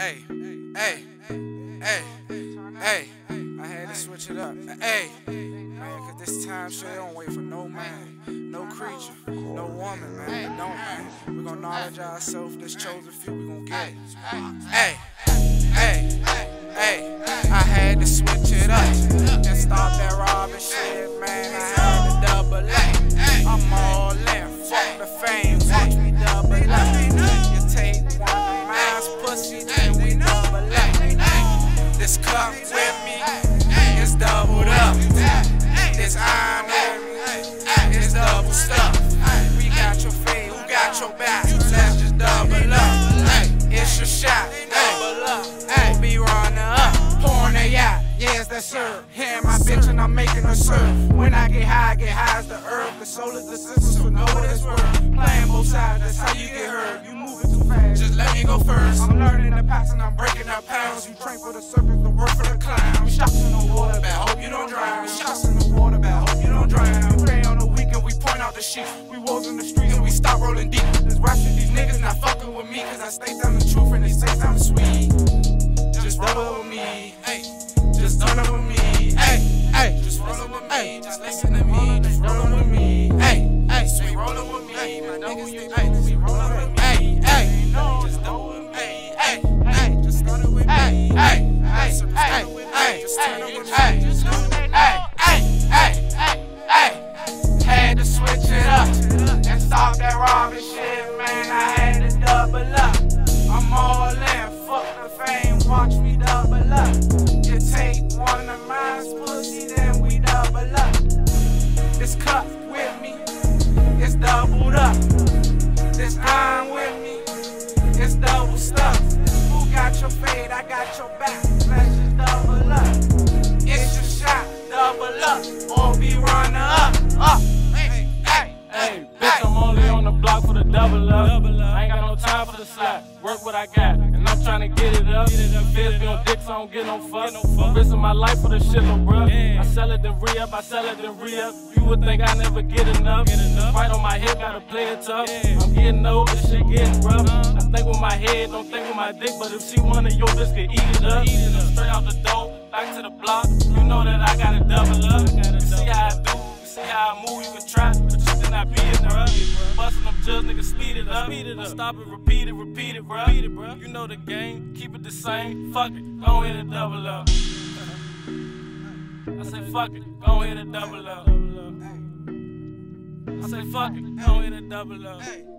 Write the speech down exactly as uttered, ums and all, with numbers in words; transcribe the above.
Hey, hey, hey, hey, I had to switch it up. Hey, man, cause this time shit don't wait for no man, no creature, no woman, man. Don't, man. We gon' knowledge ourselves, this chosen few, we gon' get it. Hey, hey, hey, I had to switch it up and stop that robbing shit, man. I had to double A. I'm all in, fuck the fame, watch me double A. You take one of mine's pussy, then we double A. This cup with me is doubled up. This iron with me is double stuff. We got your fade, who got your back? Let's just double up. It's your shot, double up. We'll be running up, pouring a yacht. Yes, that's serve. Here my bitch and I'm making her serve. When I get high, I get high as the earth. The soul is the system, so know what it's worth. Playing both sides, that's how you get hurt. You moving too fast, just let me go first. I'm learning the past and I'm breaking up pounds. You train for the serpent, the work for the clown. We shots in the water, but hope you don't drown. We shots in the water, but hope you don't drown. We pray on the weekend, we point out the shit. We wolves in the streets and we stop rolling deep. This rap shit, these niggas not fucking with me, cause I stay down the truth and they say I'm sweet. Just roll with me, hey. Just done it with me, hey, hey. Just rollin' with me, just listen to me. Just rollin' with me, hey, hey. Sweet rollin' with me, my niggas, hey. Sweet rollin' with me, hey, hey. Just do it with me, hey, hey. Just start it with me, hey, hey, hey, hey, just turn it with me, hey, hey, hey, hey, hey. Had to switch it up and stop that robbing shit, man. I had to double up. I'm all in, fuck the fame, watch me double up. Take one of mine's pussy, then we double up. This cup with me, it's doubled up. This iron with me, it's double stuff. Who got your fade? I got your back. Let's just double up. It's your shot, double up, or be running up, up. Hey, hey, hey, bitch, I'm only on the block for the double up. I ain't got no time for the slap. Work what I got, and I'm tryna get it up. Feds be on dick, so I don't get no fuck. I'm risking my life for the shit, no bruh. I sell it then re-up, I sell it then re-up. You would think I never get enough. Fight on my hip, gotta play it tough. I'm getting old, this shit getting rough. I think with my head, don't think with my dick. But if she wanted your bitch, can eat it up. Straight out the door, back to the block. You know that I gotta double up. You see how I do, you see how I move, you can try, but you did not be it, bruh. Bustin' them jugs, nigga, speed it up. Speed it up. Stop it, repeat it, repeat it, bruh. Repeat it, bruh. You know the game, keep it the same. Fuck it, go ahead and double up. I say fuck it, go ahead and double up. I say fuck it, go ahead and double up.